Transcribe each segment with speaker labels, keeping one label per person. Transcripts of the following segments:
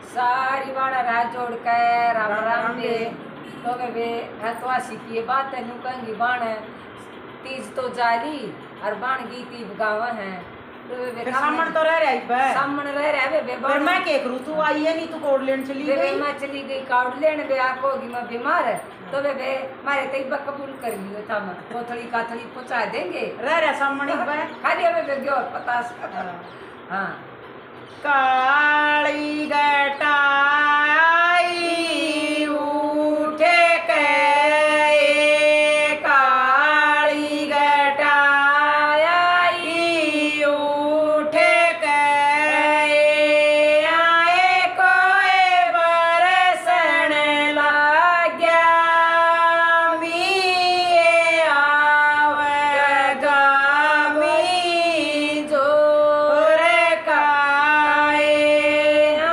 Speaker 1: सारी बाड़ा रात जोड़ के राम राम दे तो वे हथवा सीखिए बात है नु कहंगी बाण तीज तो जाली और बाण गीती गावा है तो वे
Speaker 2: सामन तो रह रहा है
Speaker 1: सामन रह रहा वे
Speaker 2: पर मैं के करूं तू आई है नहीं तू कोड लेने चली गई
Speaker 1: मैं चली गई काउड लेने वे आकोगी मैं बीमार तो वे मारे तैबा कबूल कर लियो था मैं कोथड़ी काथड़ी पहुंचा देंगे
Speaker 2: रह रहा सामन
Speaker 1: खाली वे गयो पता हां
Speaker 2: काली गटाई उठे के काली गटाई उठे के आए कोई बरसन लाग्या मी आवेगा मी जोर का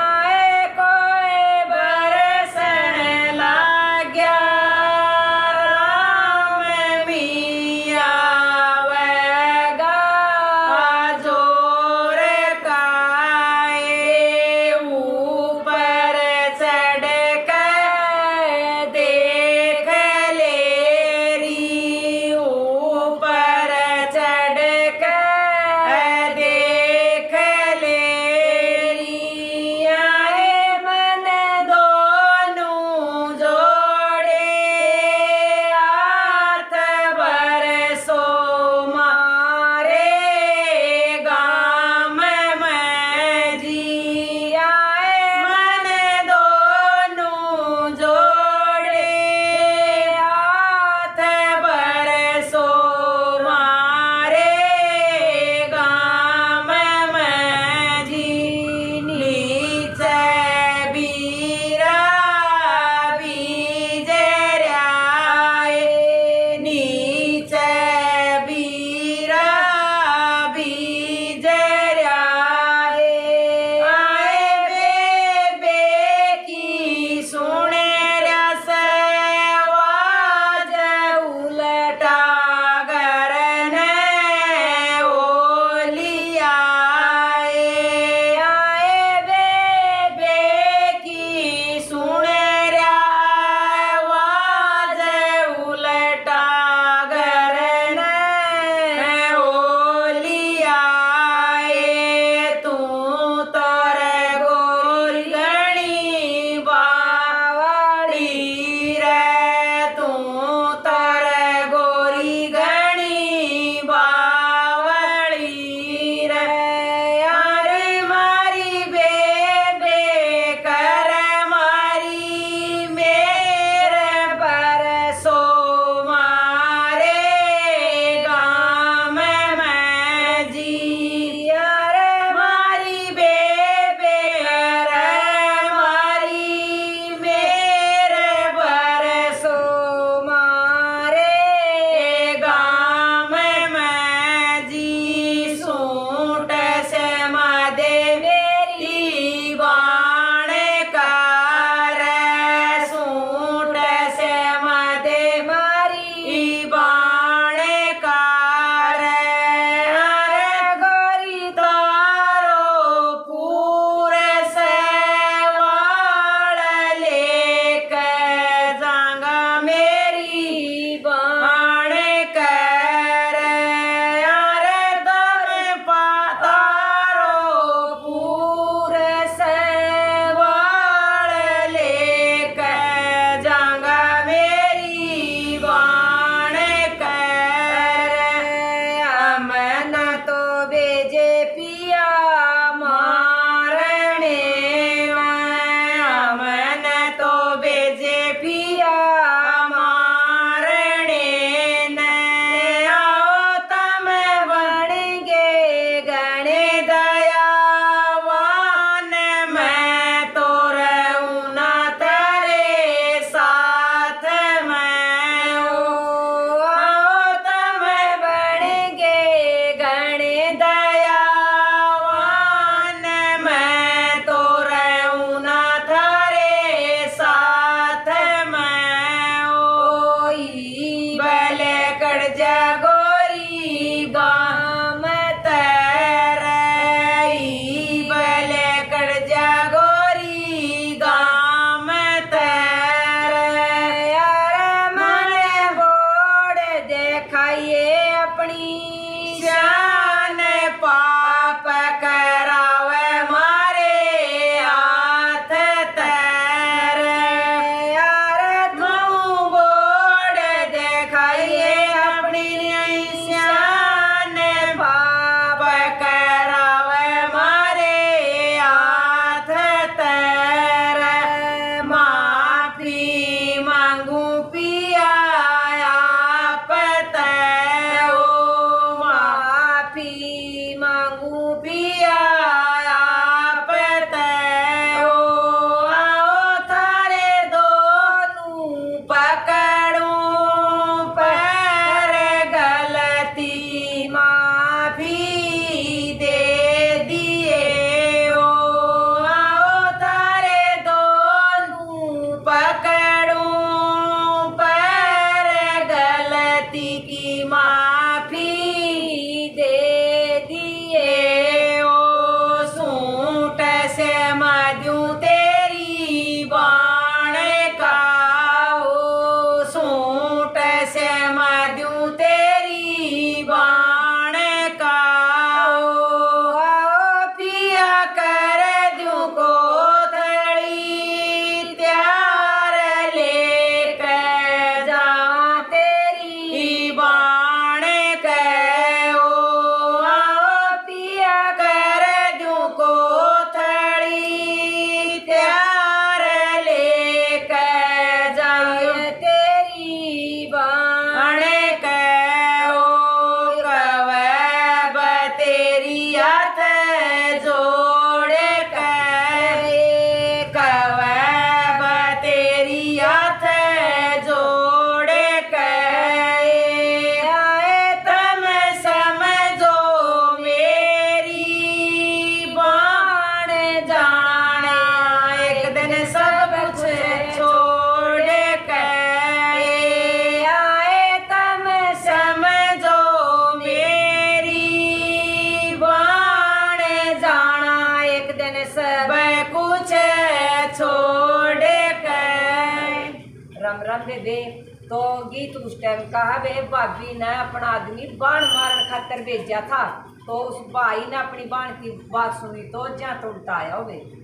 Speaker 1: वे तो गीत उस टाइम कहा वे भाभी ने अपना आदमी बाण मारन खातर भेजा था, तो उस भाई ने अपनी बाण की बात सुनी तो जहाँ तो उल्टा आया वे।